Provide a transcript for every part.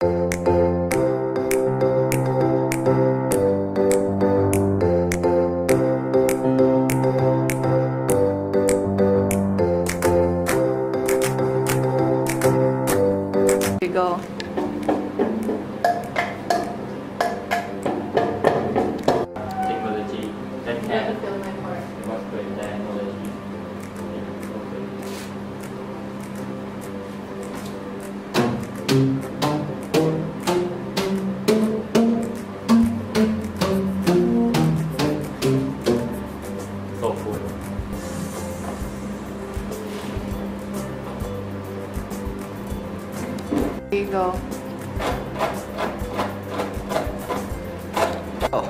Here you go. Technology that can Feel my heart. demonstrate technology. So cool. Here you go. Oh.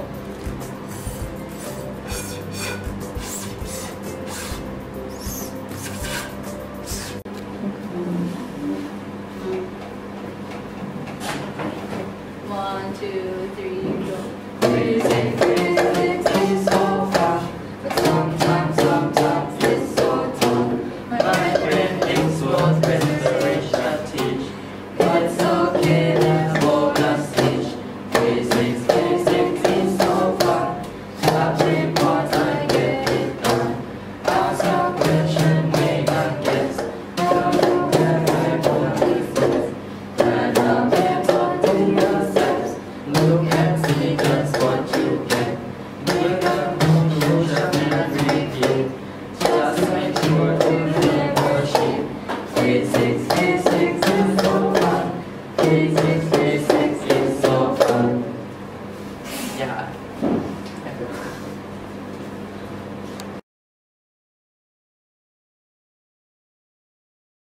One, two, three, go. Physics is so fun, but sometimes it's so tough. My brain explodes when the teacher teach, but it's okay, let's hold a stitch. Physics is so fun, every part I get it done. Ask a question, make a guess. Tell you where I want to first. And I'm better to yourselves. Look and see just what you get. Make a conclusion and repeat. Just make sure to never cheat. Physics is